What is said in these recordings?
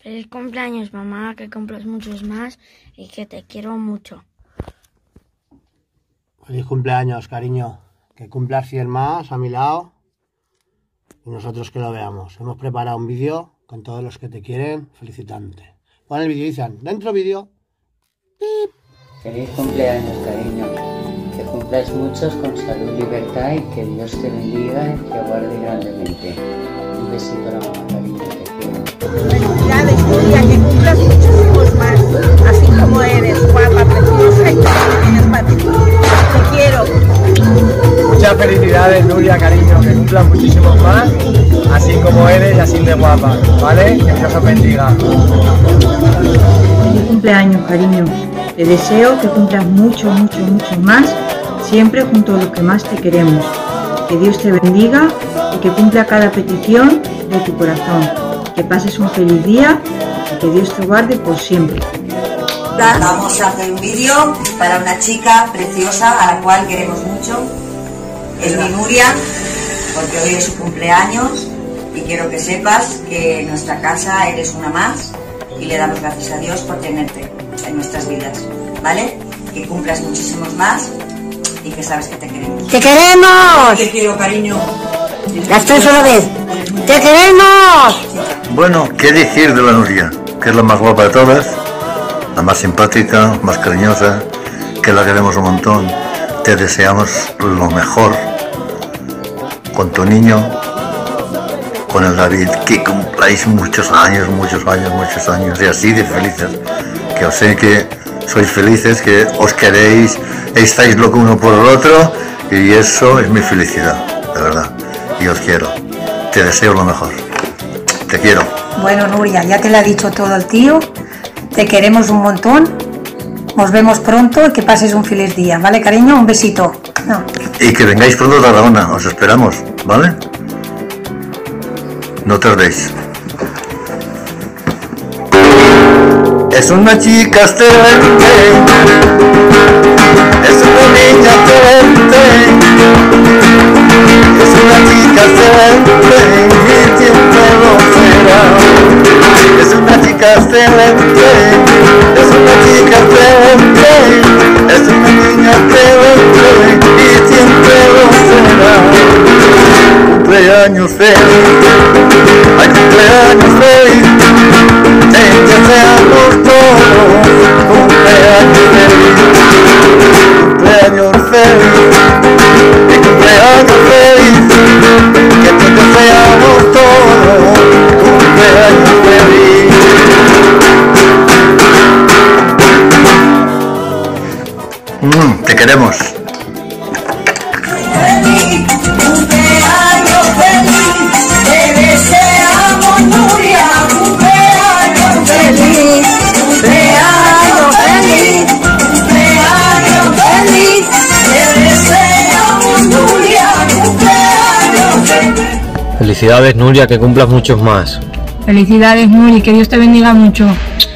Feliz cumpleaños, mamá, que cumplas muchos más y que te quiero mucho. Feliz cumpleaños, cariño. Que cumplas 100 más a mi lado y nosotros que lo veamos. Hemos preparado un vídeo con todos los que te quieren felicitándote. Pon el vídeo, dicen. Dentro vídeo. ¡Pip! Feliz cumpleaños, cariño. Que cumplas muchos con salud y libertad y que Dios te bendiga y te guarde grandemente. Un besito a la mamá, cariño, te quiero. Felicidades, Nuria, que cumplas muchísimos más, así como eres, guapa, preciosa y todo lo que tienes para ti. Te quiero. Muchas felicidades, Nuria, cariño, que cumplas muchísimos más, así como eres y así de guapa, ¿vale? Que Dios os bendiga. Feliz cumpleaños, cariño. Te deseo que cumplas mucho más, siempre junto a los que más te queremos. Que Dios te bendiga y que cumpla cada petición de tu corazón. Que pases un feliz día y que Dios te guarde por siempre. Vamos a hacer un vídeo para una chica preciosa a la cual queremos mucho. Es mi Nuria, porque hoy es su cumpleaños y quiero que sepas que en nuestra casa eres una más y le damos gracias a Dios por tenerte en nuestras vidas, ¿vale? Que cumplas muchísimos más y que sabes que te queremos. ¡Te queremos! Te quiero, cariño. Las tres a la vez. ¡Te queremos! Bueno, ¿qué decir de la Nuria? Que es la más guapa de todas, la más simpática, más cariñosa, que la queremos un montón. Te deseamos lo mejor con tu niño, con el David, que cumpláis muchos años y así de felices. Que os sé que sois felices, que os queréis, estáis locos uno por el otro y eso es mi felicidad, de verdad. Y os quiero, te deseo lo mejor, te quiero. Bueno, Nuria, ya te lo ha dicho todo el tío. Te queremos un montón. Nos vemos pronto y que pases un feliz día, ¿vale, cariño? Un besito. No. Y que vengáis pronto a Tarragona, os esperamos, ¿vale? No tardéis. Es una chica excelente, es una niña excelente, es una chica excelente y siempre lo será. Es una chica excelente, es una chica excelente, es una niña excelente y siempre lo será. Cumpleaños feliz, ay cumpleaños feliz, te deseamos todos, cumpleaños feliz, cumpleaños feliz, y cumpleaños feliz, que te deseamos todos, cumpleaños feliz. Te queremos. Felicidades, Nuria, que cumplas muchos más. Felicidades, Nuri, que Dios te bendiga mucho.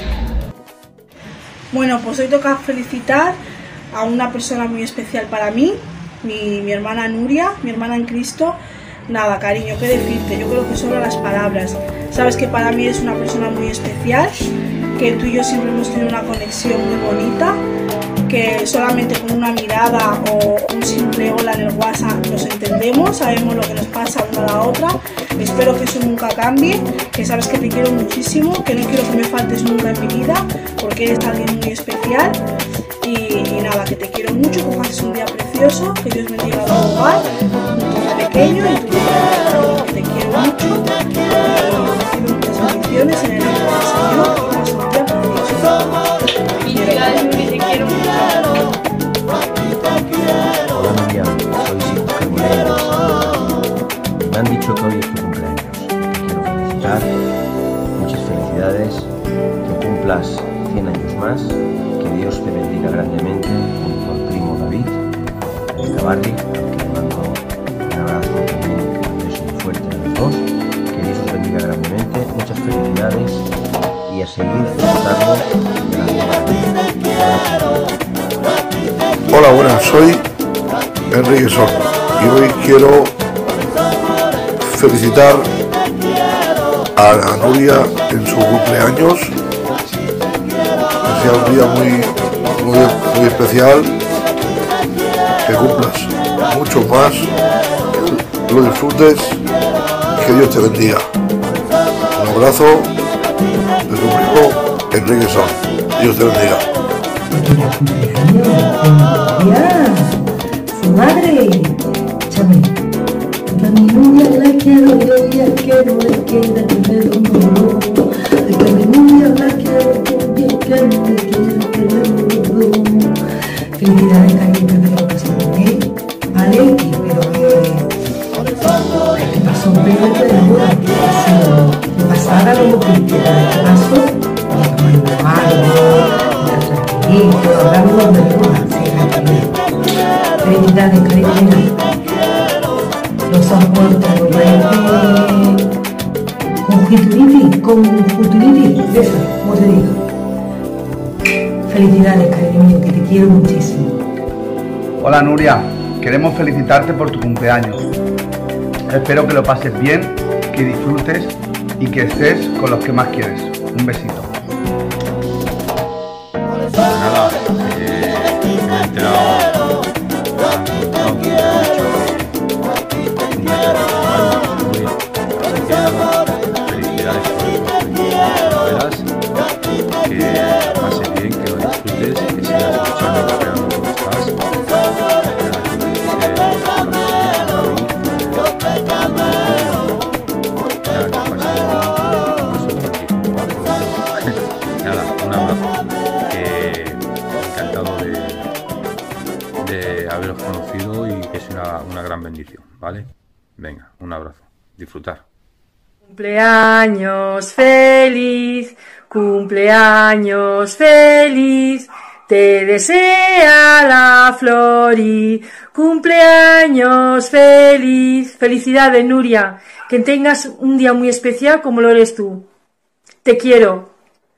Bueno, pues hoy toca felicitar a una persona muy especial para mí, mi hermana Nuria, mi hermana en Cristo. Nada, cariño, qué decirte, yo creo que sobran las palabras. Sabes que para mí es una persona muy especial, que tú y yo siempre hemos tenido una conexión muy bonita, que solamente con una mirada o un simple hola en el WhatsApp nos entendemos, sabemos lo que nos pasa una a la otra. Espero que eso nunca cambie, que sabes que te quiero muchísimo, que no quiero que me faltes nunca en mi vida, porque eres alguien muy especial. Y nada, que te quiero mucho, que pases un día precioso, que Dios bendiga tu hogar, tu pequeño y tu vida, que te quiero mucho y recibe muchas bendiciones en el nombre del Señor, que pases un día precioso. Felicidades, Nuri, te quiero mucho. Hola Nuria, soy Oscar Molina. Me han dicho que hoy es tu cumpleaños. Te quiero felicitar, muchas felicidades, que cumplas 100 años más, que Dios te bendiga grandemente junto al primo David, de Barri, que le mando un abrazo también, un beso muy fuerte a los dos, que Dios os bendiga grandemente, muchas felicidades y a seguir disfrutando de la vida. Hola, buenas, soy Enrique Sol y hoy quiero felicitar a Nuria en su cumpleaños, que sea un día muy especial, que cumplas mucho más, que lo disfrutes y que Dios te bendiga. Un abrazo de tu primo Enrique Sol. Dios te bendiga. Su madre, escúchame. A mi Nuria la quiero, yo ya quiero, le quiero, no. A mi Nuria la quiero, yo ya quiero, le quiero. Felicidades, cariño, que te lo pases muy bien, ¿vale? Pero que pasó un periodo de la que ha sido pasada, luego que te pasó, tranquilito, hablamos de luna, felicidades, cariño. Los aportes, conjuntivitis, eso, como te digo. Felicidades, cariño mío, que te quiero muchísimo. Hola Nuria, queremos felicitarte por tu cumpleaños. Espero que lo pases bien, que disfrutes y que estés con los que más quieres. Un besito. Nada, me he enterado, felicidades por que pases bien, que lo disfrutes, que sigas luchando y creando como estás. Nada, un abrazo. Encantado de haberos conocido y que es una gran bendición, ¿vale? Venga, un abrazo. Disfrutar. Cumpleaños feliz, cumpleaños feliz, te desea la Flori, cumpleaños feliz. Felicidades, Nuria, que tengas un día muy especial como lo eres tú. Te quiero.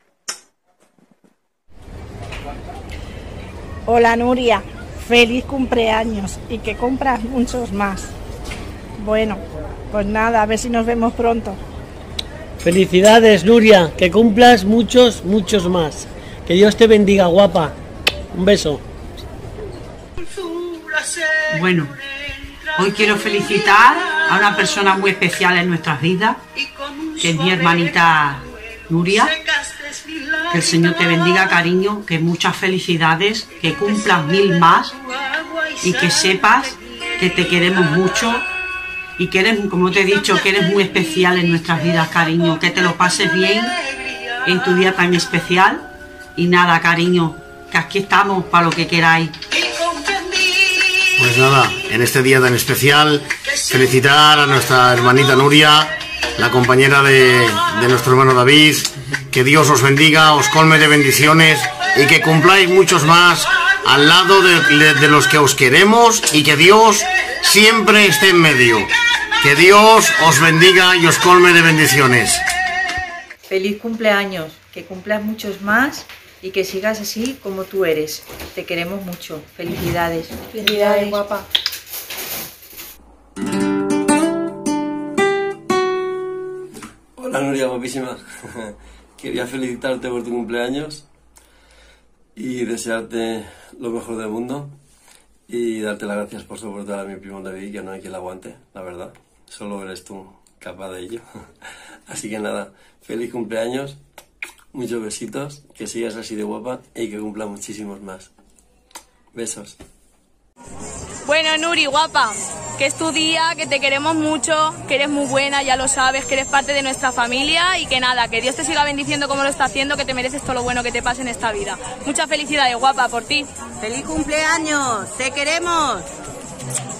Hola Nuria, feliz cumpleaños y que cumplas muchos más. Bueno, pues nada, a ver si nos vemos pronto. Felicidades, Nuria, que cumplas muchos más. Que Dios te bendiga, guapa. Un beso. Bueno, hoy quiero felicitar a una persona muy especial en nuestras vidas, que es mi hermanita Nuria. Que el Señor te bendiga, cariño, que muchas felicidades, que cumplas 1000 más y que sepas que te queremos mucho y que eres, como te he dicho, que eres muy especial en nuestras vidas, cariño. Que te lo pases bien en tu día tan especial. Y nada, cariño, que aquí estamos para lo que queráis. Pues nada, en este día tan especial, felicitar a nuestra hermanita Nuria, la compañera de nuestro hermano David. Que Dios os bendiga, os colme de bendiciones y que cumpláis muchos más al lado de los que os queremos y que Dios siempre esté en medio. Que Dios os bendiga y os colme de bendiciones. Feliz cumpleaños, que cumplas muchos más y que sigas así como tú eres. Te queremos mucho. Felicidades. Felicidades, guapa. Hola Nuria, guapísima. Quería felicitarte por tu cumpleaños y desearte lo mejor del mundo y darte las gracias por soportar a mi primo David, que no hay quien la aguante, la verdad. Solo eres tú capaz de ello. Así que nada, feliz cumpleaños, muchos besitos, que sigas así de guapa y que cumpla muchísimos más. Besos. Bueno, Nuri, guapa, que es tu día, que te queremos mucho, que eres muy buena, ya lo sabes, que eres parte de nuestra familia y que nada, que Dios te siga bendiciendo como lo está haciendo, que te mereces todo lo bueno que te pase en esta vida. Muchas felicidades, guapa, por ti. ¡Feliz cumpleaños! ¡Te queremos!